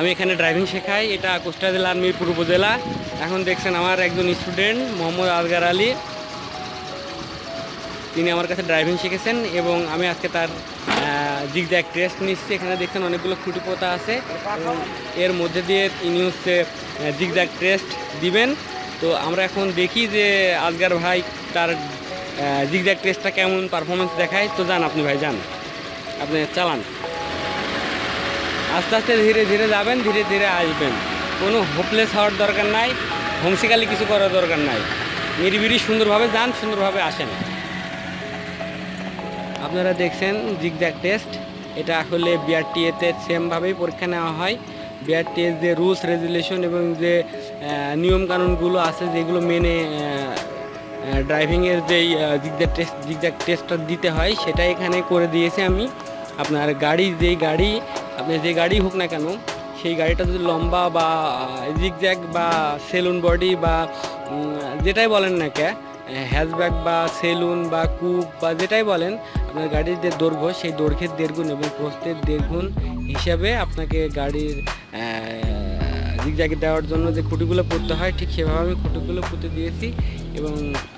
আমি এখানে ড্রাইভিং শেখাই। এটা কুষ্টিয়া জেলার মিরপুর উপজেলা। এখন দেখছেন আমার একজন স্টুডেন্ট মোহাম্মদ আসগার আলী, তিনি আমার কাছে ড্রাইভিং শিখেছেন এবং আমি আজকে তার জিগজ্যাগ টেস্ট নিচ্ছি। এখানে দেখছেন অনেকগুলো খুঁটি পোতা আছে এবং এর মধ্যে দিয়ে ইনি হচ্ছে জিগজ্যাগ টেস্ট দিবেন। তো আমরা এখন দেখি যে আসগার ভাই তার জিগজ্যাগ টেস্টটা কেমন পারফরমেন্স দেখায়। তো যান আপনি ভাই, যান, আপনি চালান। আস্তে আস্তে ধীরে ধীরে যাবেন, ধীরে ধীরে আসবেন। কোনো হোপলেস হওয়ার দরকার নাই, হোমসিকালি কিছু করার দরকার নাই। নিরিবিলি সুন্দরভাবে যান, সুন্দরভাবে আসেন। আপনারা দেখছেন জিগজ্যাগ টেস্ট, এটা আসলে বিআরটিএতে সেমভাবেই পরীক্ষা নেওয়া হয়। বিআরটিএর যে রুলস রেগুলেশন এবং যে নিয়মকানুনগুলো আছে যেগুলো মেনে ড্রাইভিংয়ের যেই জিগজ্যাগ টেস্টটা দিতে হয় সেটা এখানে করে দিয়েছি আমি। আপনার গাড়ি আপনি যে গাড়ি হোক না কেন, সেই গাড়িটা যদি লম্বা বা জিগজ্যাগ বা সেলুন বডি বা যেটাই বলেন না কে, হ্যাচব্যাক বা সেলুন বা কুপ বা যেটাই বলেন, আপনার গাড়ির যে দৈর্ঘ্য সেই দৈর্ঘ্যের 1.5 গুণ এবং প্রস্থের 1.5 গুণ হিসাবে আপনাকে গাড়ির জিগজ্যাগে দেওয়ার জন্য যে খুঁটিগুলো পুঁততে হয় ঠিক সেভাবে আমি খুঁটিগুলো পুঁতে দিয়েছি। এবং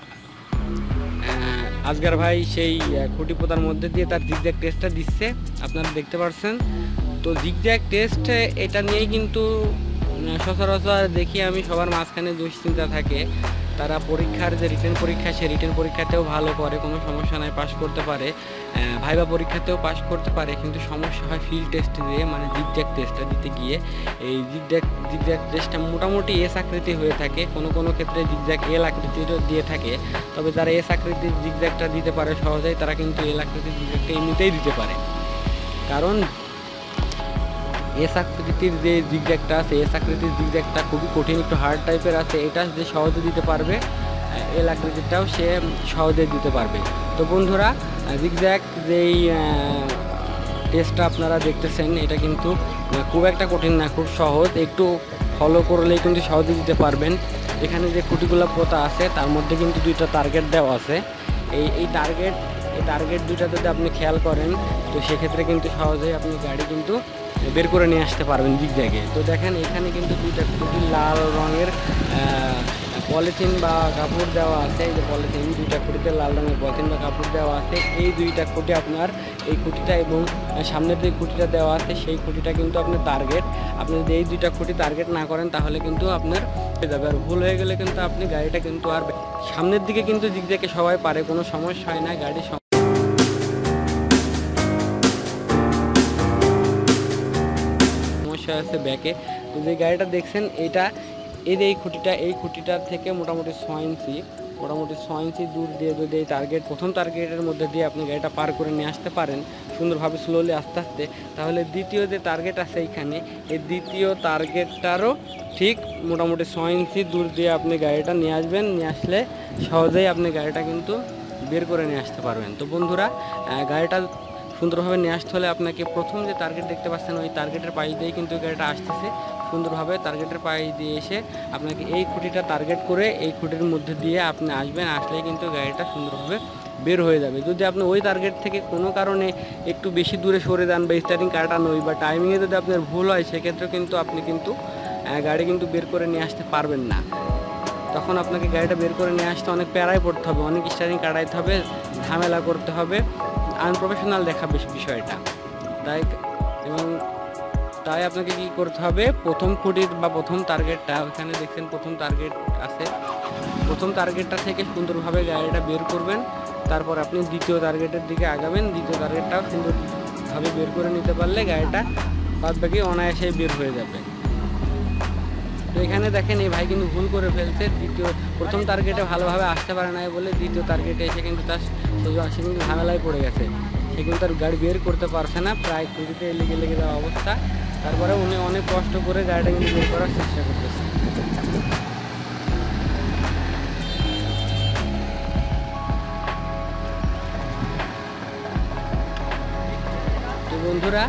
আসগার ভাই সেই খুঁটি পোতার মধ্যে দিয়ে তার জিগজ্যাগ টেস্টটা দিচ্ছে, আপনারা দেখতে পাচ্ছেন। তো জিগজ্যাগ টেস্ট এটা নিয়েই কিন্তু সচরাচর দেখি আমি সবার মাঝখানে দুশ্চিন্তা থাকে। তারা পরীক্ষার যে রিটেন পরীক্ষা, সেই রিটেন পরীক্ষাতেও ভালো করে, কোনো সমস্যা নাই, পাস করতে পারে, ভাইবা পরীক্ষাতেও পাস করতে পারে, কিন্তু সমস্যা হয় ফিল্ড টেস্ট দিয়ে, মানে জিগজ্যাগ টেস্টটা দিতে গিয়ে। এই জিগজ্যাগ টেস্টটা মোটামুটি এস আকৃতি হয়ে থাকে, কোনো ক্ষেত্রে জিগজ্যাগ এল আকৃতিরও দিয়ে থাকে। তবে যারা এস আকৃতির জিগজ্যাগটা দিতে পারে সহজেই, তারা কিন্তু এল আকৃতির জিগজ্যাগটা এমনিতেই দিতে পারে। কারণ এস আকৃতির যে জিগজ্যাগটা আছে, এস আকৃতির জিগজ্যাগটা খুবই কঠিন, একটু হার্ড টাইপের আছে। এটা যে সহজে দিতে পারবে, এল আকৃতিরটাও সে সহজে দিতে পারবে। তো বন্ধুরা, জিগজ্যাগ যেই টেস্টটা আপনারা দেখতেছেন এটা কিন্তু খুব একটা কঠিন না, খুব সহজ। একটু ফলো করলেই কিন্তু সহজে দিতে পারবেন। এখানে যে খুঁটিগুলো পোতা আছে তার মধ্যে কিন্তু 2টা টার্গেট দেওয়া আছে। এই টার্গেট 2টা যদি আপনি খেয়াল করেন, তো সেক্ষেত্রে কিন্তু সহজেই আপনি গাড়ি কিন্তু বের করে নিয়ে আসতে পারবেন জিগজ্যাগে। তো দেখেন এখানে কিন্তু 2টা খুঁটি লাল রঙের পলিথিন বা কাপড় দেওয়া আছে। এই যে পলিথিন, 2টা খুঁটিতে লাল রঙের পলিথিন বা কাপড় দেওয়া আছে। এই 2টা খুঁটি আপনার, এই খুঁটিটা এবং সামনের যে খুঁটিটা দেওয়া আছে সেই খুঁটিটা কিন্তু আপনার টার্গেট। আপনি যদি এই 2টা খুঁটি টার্গেট না করেন তাহলে কিন্তু আপনার হয়ে যাবে। আর ভুল হয়ে গেলে কিন্তু আপনি গাড়িটা কিন্তু আর সামনের দিকে কিন্তু জিগজ্যাগে সবাই পারে, কোনো সমস্যা হয় না। গাড়ির সমস্যা আছে ব্যাকে। তো যে গাড়িটা দেখছেন এই খুঁটিটার থেকে মোটামুটি 6 ইঞ্চি দূর দিয়ে যদি এই প্রথম টার্গেটের মধ্যে দিয়ে আপনি গাড়িটা পার করে নিয়ে আসতে পারেন সুন্দরভাবে, স্লোলি আস্তে আস্তে, তাহলে দ্বিতীয় যে টার্গেট আছে এইখানে, এই দ্বিতীয় টার্গেটটারও ঠিক মোটামুটি 6 ইঞ্চি দূর দিয়ে আপনি গাড়িটা নিয়ে আসবেন। নিয়ে আসলে সহজেই আপনি গাড়িটা কিন্তু বের করে নিয়ে আসতে পারবেন। তো বন্ধুরা, গাড়িটা সুন্দরভাবে নিয়ে আসতে হলে আপনাকে প্রথম যে টার্গেট দেখতে পাচ্ছেন ওই টার্গেটের পাশ দিয়েই কিন্তু গাড়িটা আসতেছে। সুন্দরভাবে টার্গেটের পাশ দিয়ে এসে আপনাকে এই খুঁটিটা টার্গেট করে এই খুঁটির মধ্যে দিয়ে আপনি আসবেন। আসলেই কিন্তু গাড়িটা সুন্দরভাবে বের হয়ে যাবে। যদি আপনি ওই টার্গেট থেকে কোনো কারণে একটু বেশি দূরে সরে যান বা স্টার্টিং কাটানো বা টাইমিংয়ে যদি আপনার ভুল হয়, সেক্ষেত্রে কিন্তু আপনি কিন্তু গাড়ি কিন্তু বের করে নিয়ে আসতে পারবেন না। তখন আপনাকে গাড়িটা বের করে নিয়ে আসতে অনেক প্যারায় পড়তে হবে, অনেক স্টার্টিং কাটাইতে হবে, ঝামেলা করতে হবে, আনপ্রফেশনাল দেখাবে বিষয়টা। তাই আপনাকে কি করতে হবে, প্রথম খুঁটির বা প্রথম টার্গেটটা, ওখানে দেখছেন প্রথম টার্গেট আছে, প্রথম টার্গেটটা থেকে সুন্দরভাবে গাড়িটা বের করবেন। তারপর আপনি দ্বিতীয় টার্গেটের দিকে আগাবেন। দ্বিতীয় টার্গেটটাও সুন্দরভাবে বের করে নিতে পারলে গাড়িটা বাদ বাকি অনায়াসেই বের হয়ে যাবে। তো এখানে দেখেন এই ভাই কিন্তু ভুল করে ফেলছে, প্রথম টার্গেটে ভালোভাবে আসতে পারে নাই বলে দ্বিতীয় টার্গেটে এসে কিন্তু সে কিন্তু ঝামেলায় পড়ে গেছে। সে কিন্তু তার গাড়ি বের করতে পারছে না, প্রায় খুঁটিতে লেগে যাওয়া অবস্থা। তারপরে উনি অনেক কষ্ট করে গাড়িটা কিন্তু বের করার চেষ্টা করতেছে। তো বন্ধুরা,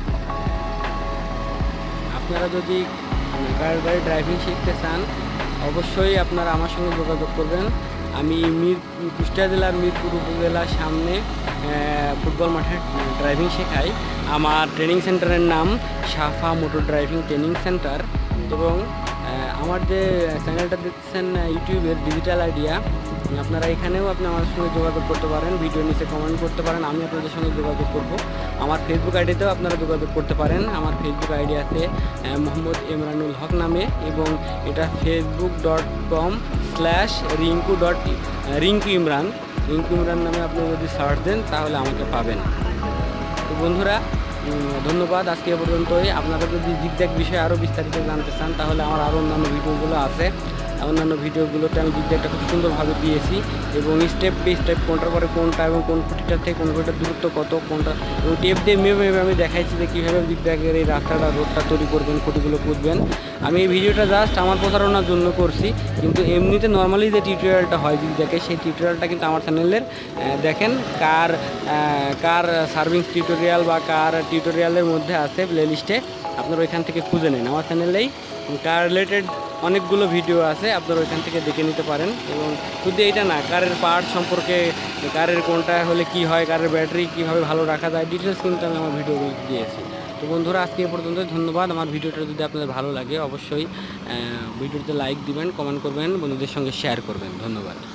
আপনারা যদি গাড়ি ড্রাইভিং শিখতে চান অবশ্যই আপনারা আমার সঙ্গে যোগাযোগ করবেন। আমি কুষ্টিয়া জেলার মিরপুর উপজেলার সামনে ফুটবল মাঠে ড্রাইভিং শেখাই। আমার ট্রেনিং সেন্টারের নাম Safa motor driving training centre. এবং আমার যে চ্যানেলটা দেখছেন ইউটিউবের ডিজিটাল আইডিয়া, আপনারা এখানেও আমার সঙ্গে যোগাযোগ করতে পারেন, ভিডিও নিচে কমেন্ট করতে পারেন, আমি আপনাদের সঙ্গে যোগাযোগ করব। আমার ফেসবুক আইডিতেও আপনারা যোগাযোগ করতে পারেন। আমার ফেসবুক আইডি আছে মোহাম্মদ ইমরানুল হক নামে, এবং এটা facebook.com/rinku ইমরান নামে আপনি যদি সার্চ দেন তাহলে আমাকে পাবেন। তো বন্ধুরা, ধন্যবাদ। আজকে এ পর্যন্তই। আপনারা যদি জিগজ্যাগ বিষয়ে আরও বিস্তারিত জানতে চান তাহলে আমার আরও অন্যান্য ভিডিওগুলো আছে। অন্যান্য ভিডিওগুলোতে আমি জিগজ্যাগটা খুব সুন্দরভাবে দিয়েছি, এবং স্টেপ বাই স্টেপ কোনটার পরে কোনটা, এবং কোন খুঁটিটার থেকে কোন খুঁটিটার দূরত্ব কত, কোনটা, এবং টেপ দিয়ে মেপে আমি দেখাইছি যে কীভাবে জিগজ্যাগের এই রাস্তাটা রোডটা তৈরি করবেন, খুঁটিগুলো পুঁতবেন। আমি এই ভিডিওটা জাস্ট আমার প্রচারণার জন্য করছি, কিন্তু এমনিতে নর্মালি যে টিউটোরিয়ালটা হয় জিগজ্যাগে, সেই টিউটোরিয়ালটা কিন্তু আমার চ্যানেলের দেখেন কার সার্ভিস টিউটোরিয়াল বা কার টিউটোরিয়ালের মধ্যে আছে প্লেলিস্টে, আপনারা ওইখান থেকে খুঁজে নেন। আমার চ্যানেলেই কার রিলেটেড অনেকগুলো ভিডিও আছে, আপনারা ওইখান থেকে দেখে নিতে পারেন। এবং শুধু এইটা না, কারের পার্ট সম্পর্কে, কারের কোনটা হলে কি হয়, কারের ব্যাটারি কীভাবে ভালো রাখা যায়, ডিটেলস কিন্তু আমি আমার ভিডিওগুলো দিয়েছি। তো বন্ধুরা, আজকে এ পর্যন্ত। ধন্যবাদ। আমার ভিডিওটা যদি আপনাদের ভালো লাগে অবশ্যই ভিডিওতে লাইক দিবেন, কমেন্ট করবেন, বন্ধুদের সঙ্গে শেয়ার করবেন। ধন্যবাদ।